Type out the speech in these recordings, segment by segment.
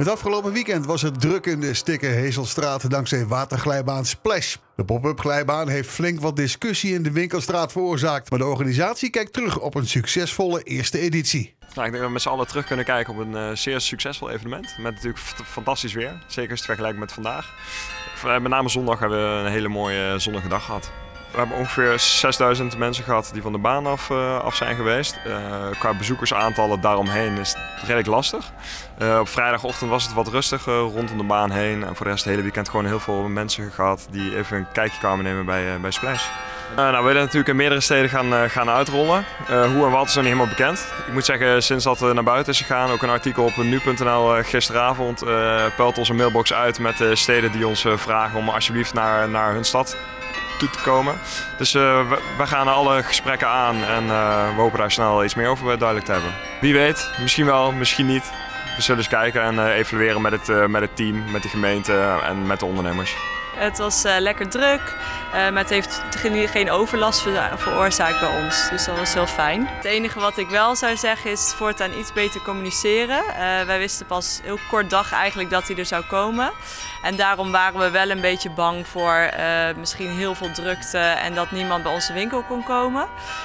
Het afgelopen weekend was het druk in de Stikke Hezelstraat dankzij waterglijbaan Splash. De pop-up glijbaan heeft flink wat discussie in de winkelstraat veroorzaakt. Maar de organisatie kijkt terug op een succesvolle eerste editie. Nou, ik denk dat we met z'n allen terug kunnen kijken op een zeer succesvol evenement. Met natuurlijk fantastisch weer. Zeker als het vergelijkt met vandaag. Met name zondag hebben we een hele mooie zonnige dag gehad. We hebben ongeveer 6000 mensen gehad die van de baan af zijn geweest. Qua bezoekersaantallen daaromheen is het redelijk lastig. Op vrijdagochtend was het wat rustiger rondom de baan heen. En voor de rest het hele weekend gewoon heel veel mensen gehad die even een kijkje kwamen nemen bij Splash. Nou, we willen natuurlijk in meerdere steden gaan uitrollen. Hoe en wat is nog niet helemaal bekend. Ik moet zeggen, sinds dat naar buiten is gegaan, ook een artikel op nu.nl gisteravond, pelt onze mailbox uit met de steden die ons vragen om alsjeblieft naar hun stad toe te komen. Dus we gaan alle gesprekken aan en we hopen daar snel iets meer over duidelijk te hebben. Wie weet, misschien wel, misschien niet. We zullen eens kijken en evalueren met het team, met de gemeente en met de ondernemers. Het was lekker druk, maar het heeft geen overlast veroorzaakt bij ons. Dus dat was heel fijn. Het enige wat ik wel zou zeggen is voortaan iets beter communiceren. Wij wisten pas heel kort dag eigenlijk dat hij er zou komen. En daarom waren we wel een beetje bang voor misschien heel veel drukte en dat niemand bij onze winkel kon komen.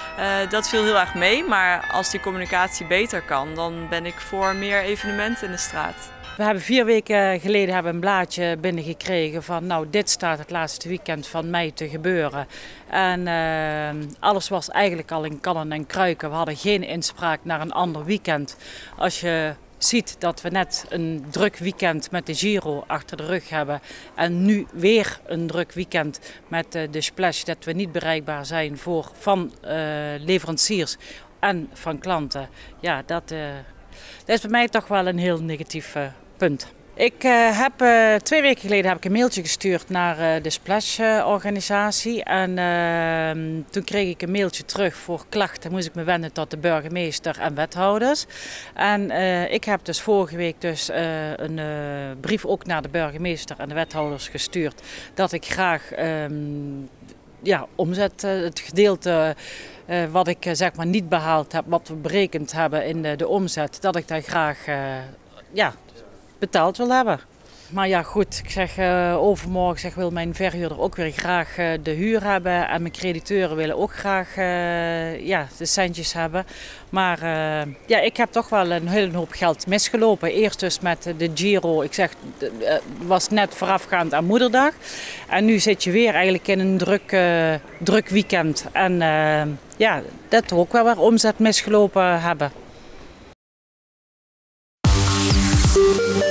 Dat viel heel erg mee, maar als die communicatie beter kan, dan ben ik voor meer evenementen in de straat. We hebben 4 weken geleden een blaadje binnengekregen van nou dit staat het laatste weekend van mei te gebeuren. En alles was eigenlijk al in kannen en kruiken. We hadden geen inspraak naar een ander weekend. Als je ziet dat we net een druk weekend met de Giro achter de rug hebben en nu weer een druk weekend met de Splash, dat we niet bereikbaar zijn van leveranciers en van klanten. Ja, dat is bij mij toch wel een heel negatief punt. Ik heb 2 weken geleden een mailtje gestuurd naar de Splash-organisatie. En toen kreeg ik een mailtje terug voor klachten. Moest ik me wenden tot de burgemeester en wethouders. En ik heb dus vorige week een brief ook naar de burgemeester en de wethouders gestuurd. Dat ik graag omzet, het gedeelte wat ik zeg maar niet behaald heb, wat we berekend hebben in de omzet, dat ik daar graag betaald wil hebben. Maar ja goed, ik zeg overmorgen wil mijn verhuurder ook weer graag de huur hebben en mijn crediteuren willen ook graag de centjes hebben. Maar ik heb toch wel een hele hoop geld misgelopen. Eerst dus met de Giro, ik zeg, was net voorafgaand aan Moederdag. En nu zit je weer eigenlijk in een druk weekend. En dat we ook wel weer omzet misgelopen hebben.